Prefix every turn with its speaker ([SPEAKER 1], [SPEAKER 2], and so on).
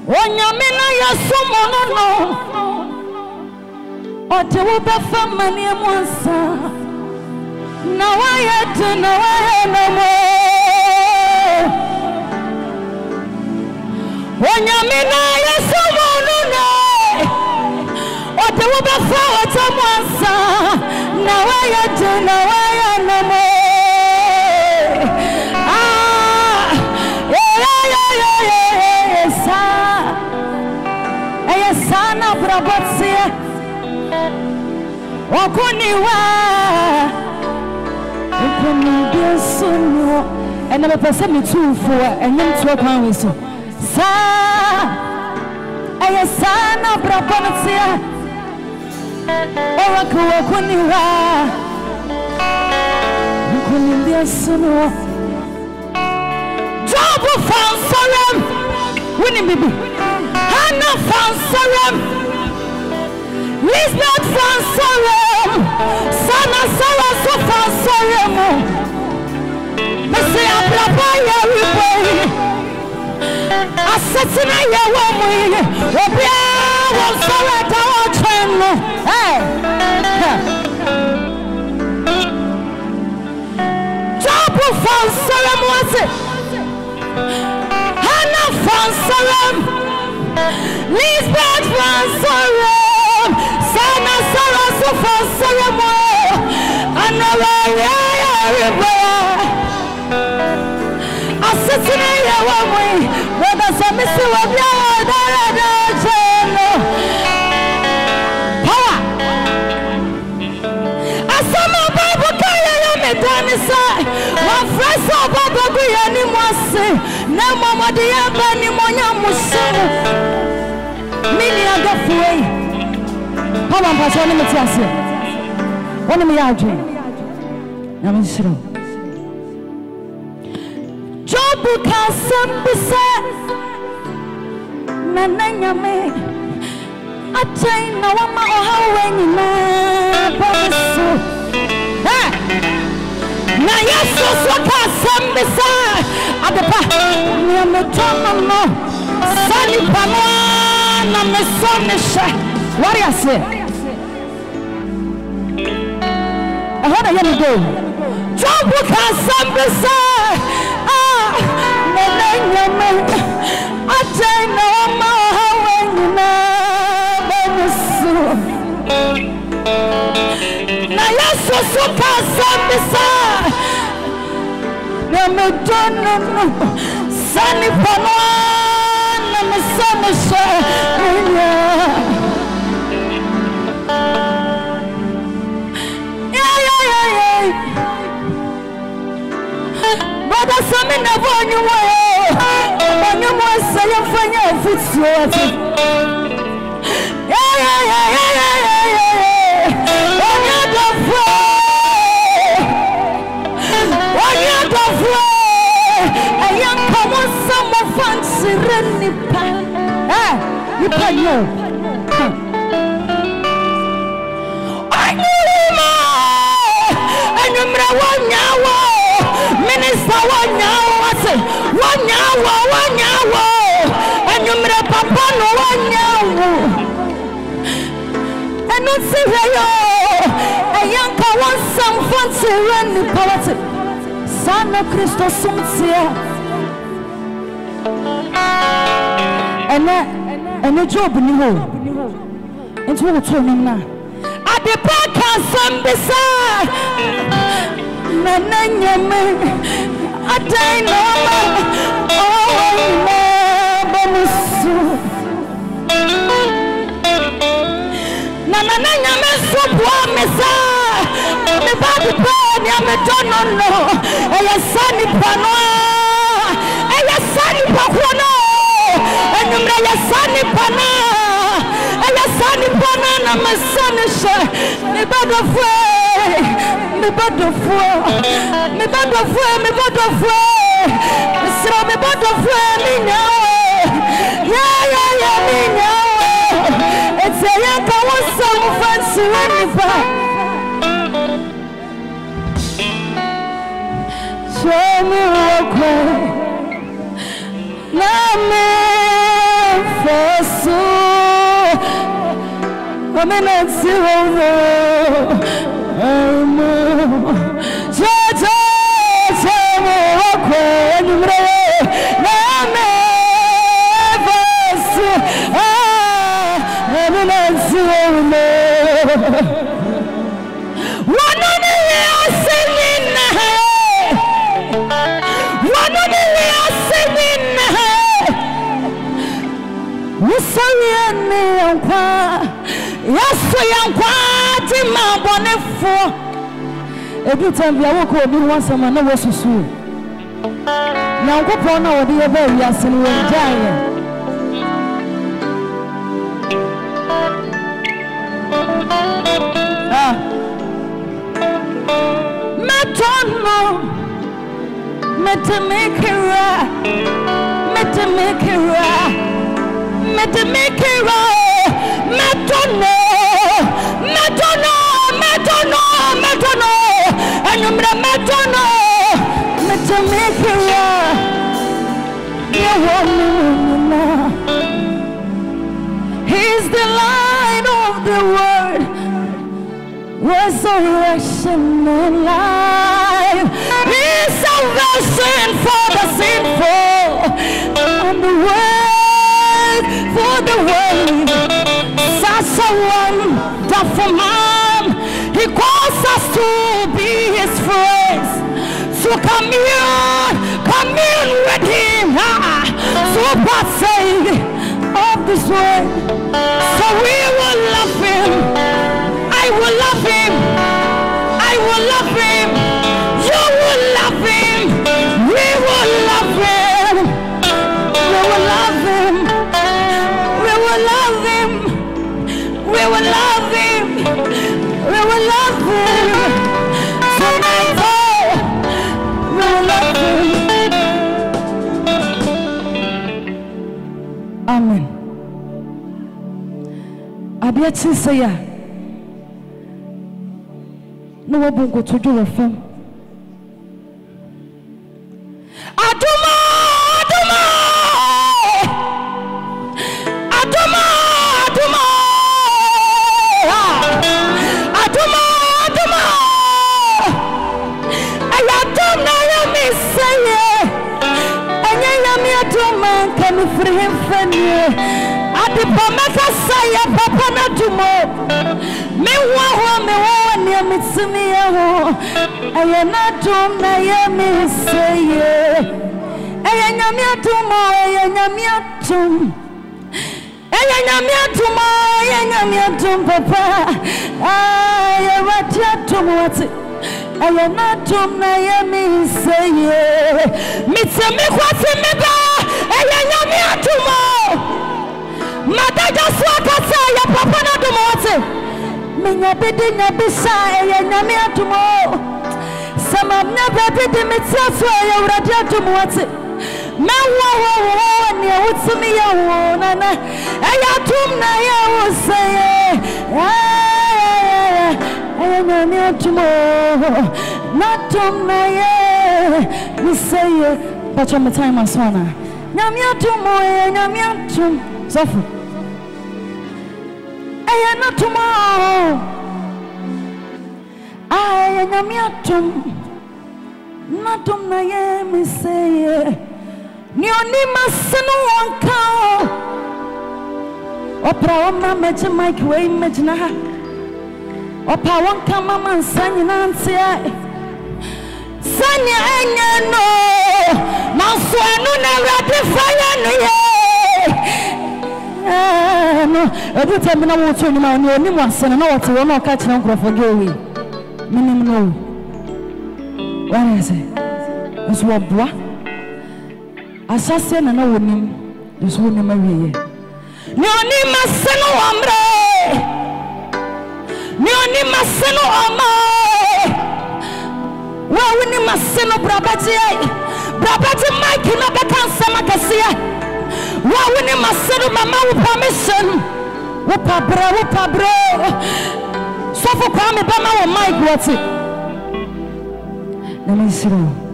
[SPEAKER 1] Onyamina yasumono Odehyieba famani mwansa na waya no more Onyamina yasumono Odehyieba famani mwansa na waya no more Sana brabotia Okuniwa Okunibiasuno and never person me too for and him to a so Sa Sana brabotia Okuniwa Okunibiasuno Job found Solemn winning baby Hannah found Solemn Lisbeth found Solemn Sana Sarah so found Solemn Messy Ablabaya Riboy Assassina Yawomi Obia was Sarah Tower Channel Hey Job found Solemn was it Hannah found Solemn Lisbeth found Solemn Sana Sarah so found Solemn Anawaya Assassin Yawomi Whether some is so Power Asama Bible Kaya Medanisa One fresh of Babu Yanimwase Na Mama Odehyieba ni monya musumu Mini agafuwe Power mpasa ni mtiase Wani miyajwe Na mishiro Jobu kasambisa Nananyame Atai na wama ohawe nina Babisu Na Yesu swaka sambisa Adepa Niametono no Sani panwa Na mesonesha What do you say? I heard a young girl Jobu kasambisa Nananyame Atai na wama ohawe nina Babisu Na Yesu swaka sambisa Nametono no Sani panwa Na mesonesha Baba sami na bonyu mo say fanya fitio ati Onya do fo ayam komo samo fancy renipa nipa yo Mmere wanyawo Minister wanyawo wanyawo Mmere papa no wanyawo Enu siheyo Eyanka wansam fancy reni pawati Sana Kristo sumtia Ene job ni ho Enti wo to ni na Adepa kasambisa Nananyame Atai no Bamusu Nananyame Subwa Mesa Me badi pani Ametono no Eya sani panoa Eya sani pakuano Enyumre eya sani pana Eya sani pana Na masani she Me bado fwe Me bado fwe Sira me bado fwe Minyawe Yeah minyawe It's a yaka wasam fancy renipa Show me walkway Na me Every time we walk over, we want someone to was so. Now go on Odehyieba, we are seeing Gyan. Metono, metamekera, metamekera, metamekera, metono, metono, metono, metono. And you metono, metamekera, you want. He's the light of the world, resurrection and life. He's salvation for the sinful, and the word for the world. Such a wonderful man. He calls us to be his friends. So commune with him. So partake of this word. So we will love him. I will love him. I will love him. You will love him. We will love him. We will love him. We will love him. We will love him. We will love him. Tonight, we will love him. Amen. Abiati say ya. No one go to do a film. Aduma, Aduma, Aduma, Aduma, Aduma, Aduma. I don't know me say and I am here to man can free him from you. Adepa say papa na tumo. Me wa near me to me, I am not to Miami say, I am here tomorrow, I am here to Papa. I am here to what I am not to Miami say, Miss me what's in me, I am here tomorrow. Mother just what I say, Papa not to what. Minya bidi na bisa ya me atumo. Sama na bidi mitso ya uradi atumo. Me wo ni utumi ya wo nana. Aya tum na ya usaye. Aya me atumo. Na tum na ya usaye. Pacha me time aswana. Nyame atumo ya nyame atum. Sofu. I am not tomorrow. I am not to Miami say, Neonima Senu one cow. Opera Mamma Microwave Majna. Opera one come and Sanya Nancy. Sanya no. Now Swanuna ratify. No, every time I want to know anyone, son, and what will not catch an uncle for going. Minimum no. What is it? It's what boy. Assassin and no woman is woman Marie. Neonima Seno Amre. Neonima Seno Amre. Well, we need my Seno Brabati. Brabati Mike, no better Samakasia. Why we need my son, mama with permission? Whoopabra. So for Kwame Bama or Mike, what's it? Let me see.